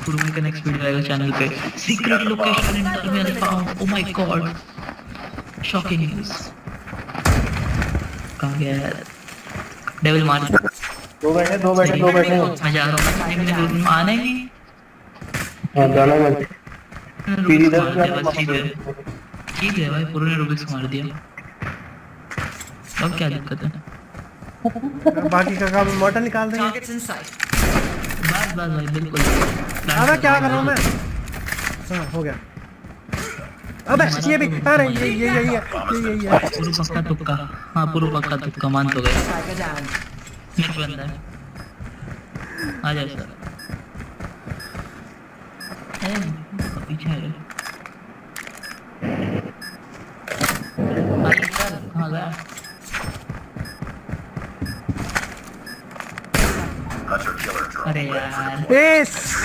गुरुजी का next video आएगा channel पे। Secret location in terminal found. Oh my god, shocking news. कहाँ गया यार? डेविल मार। दो बैठे मैं जा रहा हूँ आने की। हाँ जाना मत सीधी मार दस दिया बस, ठीक है भाई, पूरे ने रुबिक्स मार दिया। अब क्या दिक्कत है? बाकी का काम मॉडल निकाल देंगे। बस भाई बिल्कुल। अबे क्या कर रहा हूँ मैं? हाँ हो गया। अबे ये भी, अरे ये यही है। पूरा पक्का तुक्का। हाँ पूरा पक्का तुक्का, मान तो गए। मिड बंदा है, आ जाए सर। पीछे है भाई सर, कहाँ गया? अरे यार